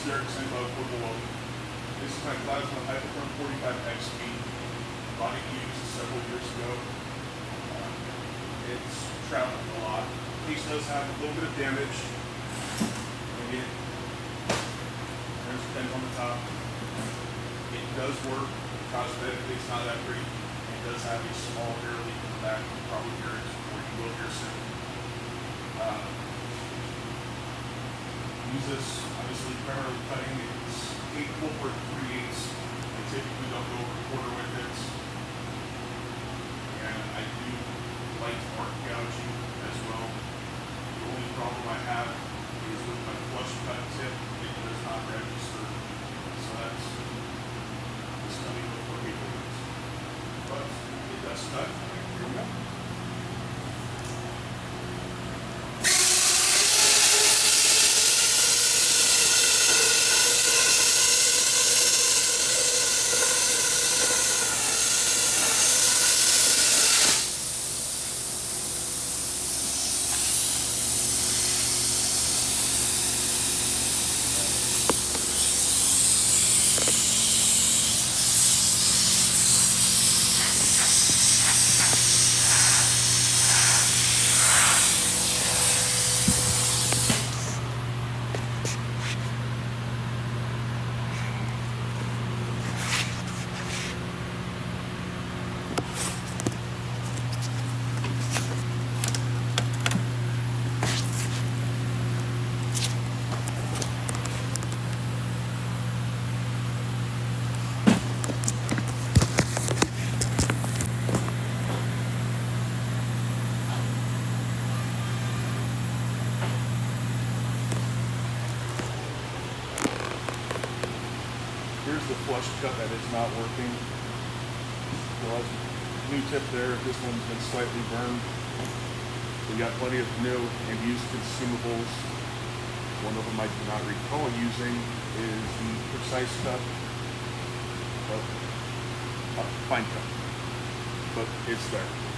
𝗟𝗶𝘃𝗲𝗹 This is my plasma Hypertherm 45XP. Bought it used several years ago. It's traveled a lot. Piece does have a little bit of damage. Maybe there's a dent on the top. It does work. Cosmetically, it's not that pretty. It does have a small air leak in the back. You'll probably hear it, or you will hear soon. Use this obviously primarily cutting. It's capable for 3/8. I typically don't go over a quarter with it. And I do like arc gouging as well. The only problem I have is with my flush cut tip, it does not register. So that's just coming before people use. But it does cut. Here we go. Here's the flush cut that is not working. Well, new tip there. This one's been slightly burned. We got plenty of new and used consumables. One of them I do not recall using is the precise cut, fine cut, but it's there.